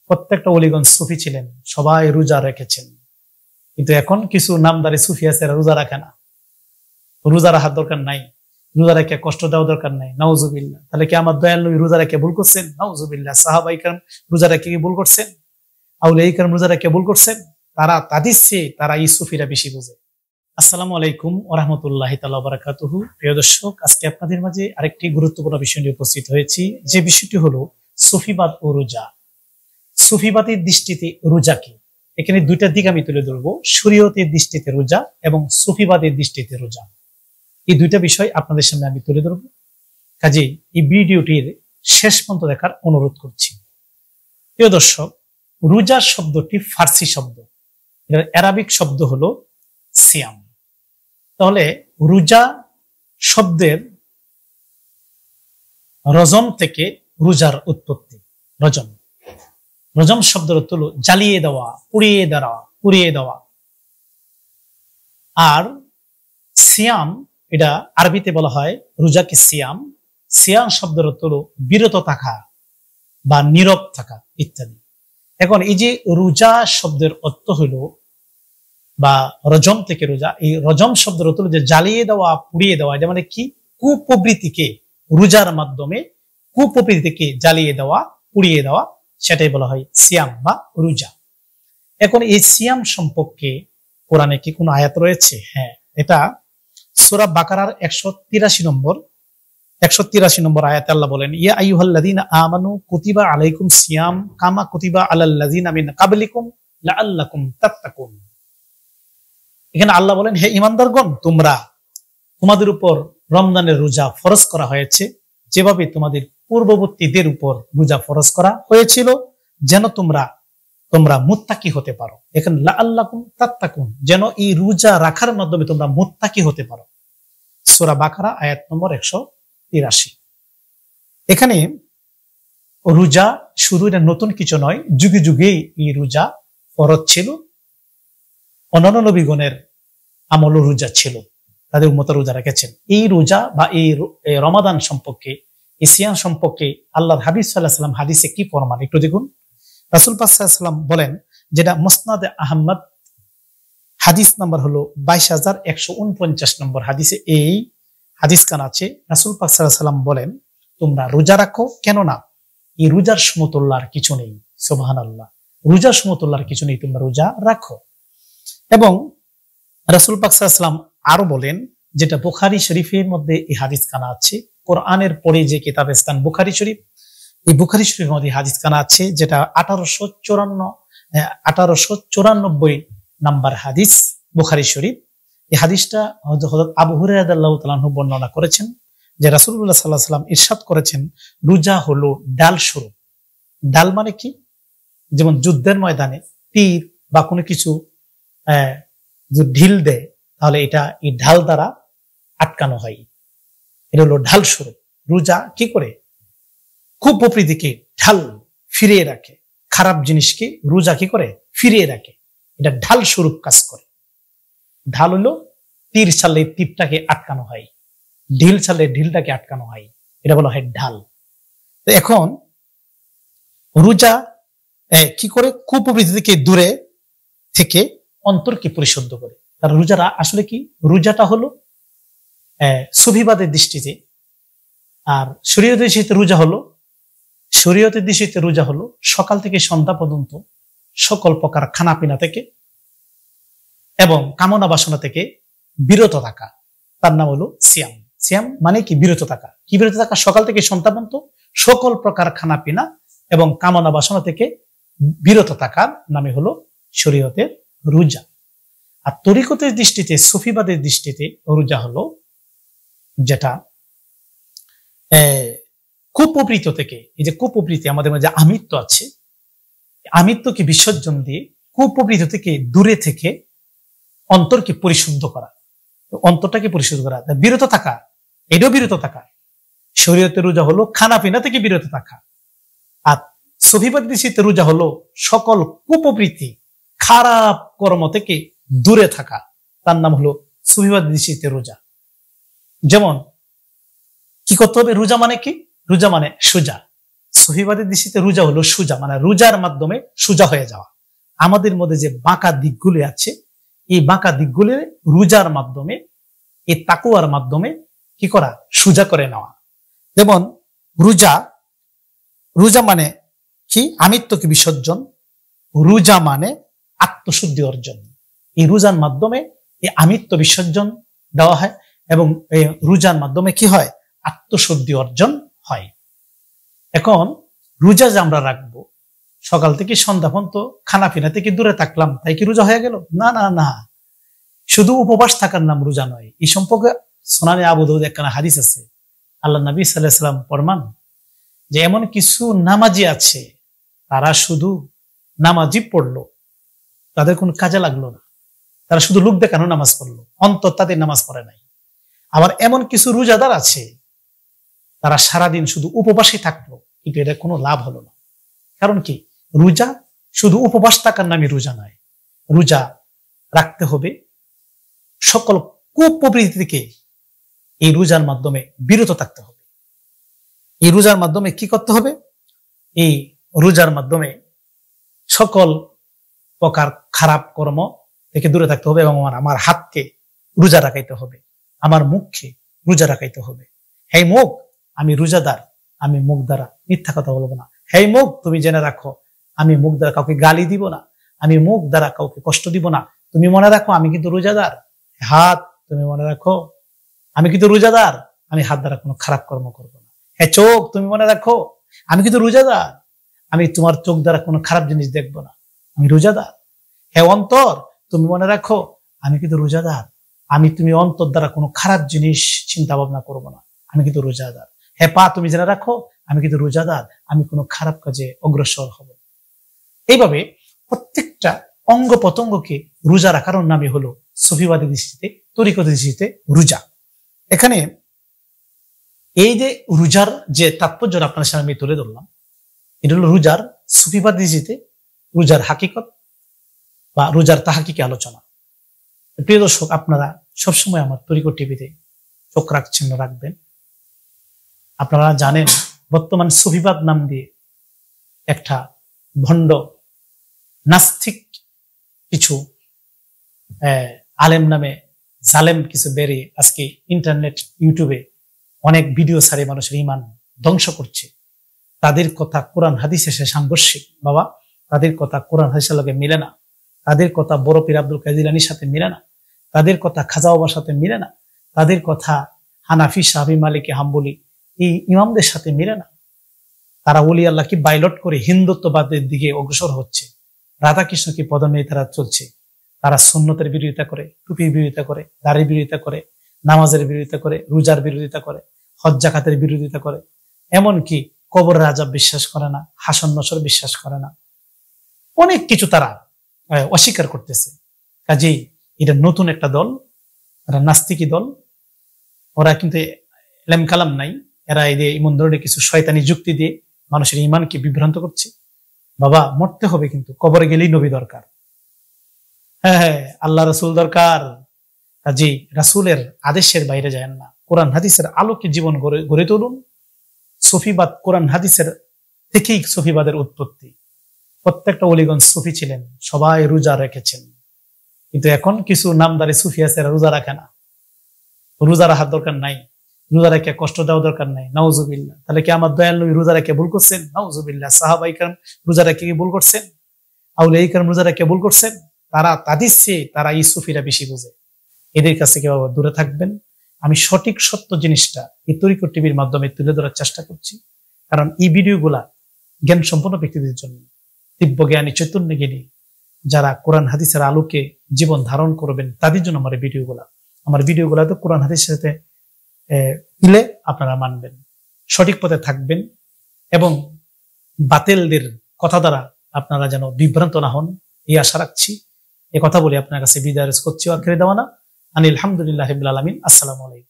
প্রত্যেকটা অলিগঞ্জ সুফি ছিলেন, সবাই রোজা রেখেছেন। কিন্তু এখন কিছু নামদারি সুফি আছে, এরা রোজা রাখে না। রোজা রাখার দরকার নাই, রোজা রেখে কষ্ট দেওয়া দরকার নাই। নাউজুবিল্লাহ। তাহলে কি আমার দয়াল নবী রোজা রেখে ভুল করছেন? নাউজুবিল্লাহ। সাহাবায়ে কেরাম রোজা রেখে কি ভুল করছেন? আউলিয়ায়ে কেরাম রোজা রেখে ভুল করছেন? তারা তাদের চেয়ে তারা এই সুফিরা বেশি বোঝে। আসসালামু আলাইকুম ওয়া রাহমাতুল্লাহি তাআলা ওয়া বারাকাতুহু। প্রিয় দর্শক, আজকে আপনাদের মাঝে আরেকটি গুরুত্বপূর্ণ বিষয় নিয়ে উপস্থিত হয়েছি, যে বিষয়টি হলো সুফিবাদ ও রোজা। সুফিবাদের দৃষ্টিতে রোজা কি? এখানে দুইটা দিক আমি তুলে ধরবো, শরীয়তের দৃষ্টিতে রোজা এবং সুফিবাদের দৃষ্টিতে রোজা। এই দুইটা বিষয় আপনাদের সামনে আমি তুলে ধরবো, কাজেই এই ভিডিওটির শেষ পর্যন্ত দেখার অনুরোধ করছি। প্রিয় দর্শক, রোজা শব্দটি ফার্সি শব্দ, এর আরবিক শব্দ হলো সিয়াম। তাহলে রোজা শব্দের রজম থেকে রোজার উৎপত্তি। রজম রজম শব্দের অর্থ হলো জ্বালিয়ে দেওয়া, পুড়িয়ে দেওয়া। আর সিয়াম, এটা আরবিতে বলা হয় রোজাকে সিয়াম। সিয়াম শব্দের অর্থ হলো বিরত থাকা বা নীরব থাকা ইত্যাদি। এখন এই যে রোজা শব্দের অর্থ হলো বা রজম থেকে রোজা, এই রজম শব্দের অর্থ হলো যে জ্বালিয়ে দেওয়া, পুড়িয়ে দেওয়া। এটা মানে কি? কুপ্রবৃত্তিকে রোজার মাধ্যমে কুপ্রবৃত্তিকে জ্বালিয়ে দেওয়া, পুড়িয়ে দেওয়া, সেটাই বলা হয় সিয়াম বা রোজা। এখন এই সিয়াম সম্পর্কে কোরআনে কি কোনো আয়াত রয়েছে? হ্যাঁ, এটা সূরা বাকারার 183 নম্বর আয়াতে আল্লাহ বলেন, ইয়া আইয়ুহাল্লাযীনা আমানু কুতিবা আলাইকুম সিয়াম কামা কুতিবা আলাল্লাযীনা মিন ক্বাবলিকুম লাআল্লাকুম তাত্তাকুন। এখানে আল্লাহ বলেন, হে ঈমানদারগণ, তোমাদের উপর রমজানের রোজা ফরজ করা হয়েছে, যেভাবে তোমাদের পূর্ববর্তীদের উপর রোজা ফরজ করা হয়েছিল, যেন তোমরা মুত্তাকি হতে পারো। এখানে লাআল্লাকুম তাত্তাকুন, যেন এই রোজা রাখার মাধ্যমে তোমরা মুত্তাকি হতে পারো। সূরা বাকারা আয়াত নম্বর 183। এখানে রোজা শুরু, এটা নতুন কিছু নয়, যুগে যুগেই এই রোজা ফরজ ছিল। অন্যান্য নবীগণের আমল রোজা ছিল, তাদের উম্মত রোজা রেখেছেন। এই রোজা বা এই রমাদান সম্পর্কে, এই সিয়াম সম্পর্কে আল্লাহর হাবিব সাল্লাল্লাহু আলাইহি ওয়াসাল্লাম হাদিসে কি ফরমান একটু দেখুন। রাসূল পাক সাল্লাল্লাহু আলাইহি ওয়াসাল্লাম বলেন, যেটা মুসনাদে আহমদ হাদিস নাম্বার হলো 22,149 নম্বর হাদিসে এই হাদিস কান আছে। রাসূল পাক সাল্লাল্লাহু আলাইহি ওয়াসাল্লাম বলেন, তোমরা রোজা রাখো, কেননা এই রোজার সমতুল্য আর কিছু নেই। সুবহানাল্লাহ। রোজার সমতুল্য আর কিছু নেই, তোমরা রোজা রাখো। এবং রাসূল পাক সাল্লাল্লাহু আলাইহি ওয়াসাল্লাম আরো বলেন, যেটা বুখারী শরীফের মধ্যে এই হাদিস কানা আছে, কোরআনের পরে যে কিতাবের স্থান বুখারী শরীফ, এই বুখারী শরীফের মধ্যে হাদিস কানা আছে, যেটা 1894 নাম্বার হাদিস বুখারী শরীফ। এই হাদিসটা হযরত আবু হুরায়রা রাদিয়াল্লাহু তাআলা আনহু বর্ণনা করেছেন, যে রাসূলুল্লাহ সাল্লাল্লাহু আলাইহি ওয়াসাল্লাম ইরশাদ করেছেন, রোজা হলো ডাল স্বরূপ। ডাল মানে কি? যেমন যুদ্ধের ময়দানে তীর বা কোনো কিছু ঢিল দেয়, তাহলে এটা এই ঢাল দ্বারা আটকানো হয়। এটা হলো ঢাল স্বরূপ। রোজা কি করে? কুপ্রবৃত্তিকে ঢাল ফিরিয়ে রাখে, খারাপ জিনিসকে রোজা কি করে? ফিরিয়ে রাখে। এটা ঢাল স্বরূপ কাজ করে। ঢাল হলো তীর ছাড়লে তীরটাকে আটকানো হয়, ঢিল ছাড়লে ঢিলটাকে আটকানো হয়, এটা বলা হয় ঢাল। তো এখন রোজা কি করে? কুপ্রবৃত্তি থেকে দূরে থেকে অন্তরকে পরিশুদ্ধ করে। তার রোজারা আসলে কি? রোজাটা হলো সুফিবাদের দৃষ্টিতে, আর শরীয়তের দৃষ্টিতে রোজা হলো সকাল থেকে সন্ধ্যা পর্যন্ত সকল প্রকার খানাপিনা থেকে এবং কামনা বাসনা থেকে বিরত থাকা, তার নাম হলো সিয়াম। সিয়াম মানে কি? বিরত থাকা। কি বিরত থাকা? সকাল থেকে সন্ধ্যা পর্যন্ত সকল প্রকার খানাপিনা এবং কামনা বাসনা থেকে বিরত থাকার নামে হলো শরীয়তের রোজা। আর তরিকতের দৃষ্টিতে, সুফিবাদের দৃষ্টিতে রোজা হলো যেটা কুপ্রবৃত্তি থেকে, এই যে কুপ্রবৃত্তি আমাদের মধ্যে আমিত্ব আছে, আমিত্বকে বিসর্জন দিয়ে কুপ্রবৃত্তি থেকে দূরে থেকে অন্তরকে পরিশুদ্ধ করা, অন্তরটাকে পরিশুদ্ধ করা, বিরত থাকা, এটাও বিরত থাকা। শরীয়তের রোজা হলো খানাপিনা থেকে বিরত থাকা। আর সুফিবাদের দৃষ্টিতে রোজা হলো সকল কুপ্রবৃত্তি, খারাপ কর্ম থেকে দূরে থাকা, তার নাম হলো সুফিবাদের দৃষ্টিতে রোজা। যেমন কি করতে হবে? রোজা মানে কি? রোজা মানে সোজা, সহিবাদী দৃষ্টিতে রোজা হলো সোজা, মানে রোজার মাধ্যমে সোজা হয়ে যাওয়া। আমাদের মধ্যে যে বাঁকা দিকগুলি আছে, এই বাঁকা দিকগুলি রোজার মাধ্যমে, এই তাকুয়ার মাধ্যমে কি করা, সোজা করে নেওয়া। যেমন রোজা মানে কি, আমিত্বকে বিসর্জন, রোজা মানে আত্মশুদ্ধি অর্জন। এই রোজার মাধ্যমে এই আমিত্ব বিসর্জন দেওয়া হয় এবং এই রোজার মাধ্যমে কি হয়, আত্মশুদ্ধি অর্জন হয়। এখন রোজা যে আমরা রাখবো, সকাল থেকে সন্ধ্যা পর্যন্ত খানা পিনা থেকে দূরে থাকলাম, তাই কি রোজা হয়ে গেল? না না না, শুধু উপবাস থাকার নাম রোজা নয়। এই সম্পর্কে সুনানে আবু দাউদ একখানা হাদিস আছে, আল্লাহ নবী সাল্লাল্লাহু আলাইহি ওয়াসাল্লাম ফরমান যে এমন কিছু নামাজি আছে, তারা শুধু নামাজি পড়লো, তাদের কোনো কাজে লাগলো না, তারা শুধু লোক দেখানো নামাজ পড়লো, অন্তর তাদের নামাজ পড়ে নাই। আবার এমন কিছু রোজাদার আছে, তারা সারাদিন শুধু উপবাসী থাকলো, কিন্তু এটা কোনো লাভ হলো না। কারণ কি, রোজা শুধু উপবাস থাকার নামে রোজা নয়। রোজা রাখতে হবে সকল কুপ্রবৃত্তি থেকে, এই রোজার মাধ্যমে বিরত থাকতে হবে। এই রোজার মাধ্যমে কি করতে হবে, এই রোজার মাধ্যমে সকল প্রকার খারাপ কর্ম থেকে দূরে থাকতে হবে এবং আমার হাতকে রোজা রাখাইতে হবে, আমার মুখকে রোজা রাখাইতে হবে। হে মুখ, আমি রোজাদার, আমি মুখ দ্বারা মিথ্যা কথা বলবো না। হে মুখ, তুমি জেনে রাখো, আমি মুখ দ্বারা কাউকে গালি দিব না, আমি মুখ দ্বারা কাউকে কষ্ট দিব না। তুমি মনে রাখো, আমি কিন্তু রোজাদার। হাত, তুমি মনে রাখো, আমি কিন্তু রোজাদার, আমি হাত দ্বারা কোনো খারাপ কর্ম করবো না। হ্যাঁ চোখ, তুমি মনে রাখো, আমি কিন্তু রোজাদার, আমি তোমার চোখ দ্বারা কোনো খারাপ জিনিস দেখবো না, আমি রোজাদার। হ্যাঁ অন্তর, তুমি মনে রাখো, আমি কিন্তু রোজাদার, তুমি অন্তর দ্বারা কোনো খারাপ জিনিস চিন্তা ভাবনা করবো না, আমি কিন্তু রোজাদার। হ্যাঁ পা, তুমি জেনে রাখো, আমি কিন্তু রোজাদার, আমি কোনো খারাপ কাজে অগ্রসর হব। এইভাবে প্রত্যেকটা অঙ্গ প্রত্যঙ্গকে রোজা রাখার নামই হলো সুফিবাদী দৃষ্টিতে, তরিকতি দৃষ্টিতে রোজা। এখানে এই যে রোজার যে তাৎপর্য আপনার সামনে আমি তুলে ধরলাম, এটা হলো রোজার সুফিবাদী দৃষ্টিতে রোজার হাকিকত বা রোজার তাহাকিকে আলোচনা। প্রিয় দর্শক, আপনারা সবসময় আমার তরিকত টিভিতে চোখ রাখবেন। আপনারা জানেন, বর্তমান সুফিবাদ নাম দিয়ে একটা ভণ্ড নাস্তিক কিছু আলেম নামে জালেম কিছু বেরিয়ে আজকে ইন্টারনেট, ইউটিউবে অনেক ভিডিও ছাড়ে মানুষের ইমান ধ্বংস করছে। তাদের কথা কোরআন হাদিসের সাথে সাংঘর্ষিক। বাবা, তাদের কথা কোরআন হাদিসের লগে মিলে না, তাদের কথা বড় পীর আব্দুল কাদের জিলানীর সাথে মিলে না, তাদের কথা খাজা বাবার সাথে মিলে না, তাদের কথা হানাফি, শাফি, মালিকি, হাম্বলি এই ইমামদের সাথে মিলে না। তারা ওলি আল্লাহকে বাইলট করে হিন্দুত্ববাদের দিকে অগ্রসর হচ্ছে, রাধাকৃষ্ণকে পদমে তারা চলছে। তারা সুন্নতের বিরোধিতা করে, টুপির বিরোধিতা করে, দাড়ির বিরোধিতা করে, নামাজের বিরোধিতা করে, রোজার বিরোধিতা করে, হজ জাকাতের বিরোধিতা করে, এমনকি কবর রাজা বিশ্বাস করে না, হাসন নসর বিশ্বাস করে না, অনেক কিছু তারা অস্বীকার করতেছে। কাজেই এটা নতুন একটা দল, এরা নাস্তিকী দল। ওরা কিন্তু এলেম কালাম নাই, এরা এমন ধরনের কিছু শয়তানি যুক্তি দিয়ে মানুষের ইমানকে বিভ্রান্ত করছে। বাবা, মরতে হবে কিন্তু কবরে গেলেই নবী দরকার, হ্যাঁ আল্লাহ রসুল দরকার। কাজেই রাসূলের আদেশের বাইরে যায় না, কোরআন হাদিসের আলোকে জীবন গড়ে তুলুন। সুফিবাদ কোরআন হাদিসের থেকেই সুফিবাদের উৎপত্তি। প্রত্যেকটা অলিগঞ্জ সুফি ছিলেন, সবাই রোজা রেখেছেন, কিন্তু এখন কিছু নামদারি সুফি আছে, রোজা রাখে না। রোজা রাখার দরকার নাই, রোজা রেখে কষ্ট দেওয়া দরকার নাই, নাউজুবিল্লাহ। তাহলে কি আমার দয়াল নবী রোজা রেখে ভুল করছেন? নাউজুবিল্লাহ। সাহাবায়ে কেরাম রোজা রেখে ভুল করছেন? আউলিয়ায়ে কেরাম রোজা রেখে ভুল করছেন? তাদের চেয়ে তারা এই সুফিরা বেশি বুঝে। এদের কাছে কি বাবা দূরে থাকবেন। আমি সঠিক সত্য জিনিসটা এই তরিকত টিভির মাধ্যমে তুলে ধরার চেষ্টা করছি, কারণ এই ভিডিওগুলা জ্ঞান সম্পন্ন ব্যক্তিদের জন্য, দিব্য জ্ঞানী, চৈতন্য জ্ঞানী, যারা কোরআন হাদিসের আলোকে জীবন ধারণ করবেন, তাদের জন্য আমার ভিডিওগুলা তো কোরআন হাদিসের সাথে মিলে আপনারা মানবেন, সঠিক পথে থাকবেন এবং বাতিলদের কথা দ্বারা আপনারা যেন বিভ্রান্ত না হন, এই আশা রাখছি। এ কথা বলে আপনার কাছে বিদায় করছি। আখির দাওয়ানা আনিল হামদুলিল্লাহি রাব্বিল আলামিন। আসসালামু আলাইকুম।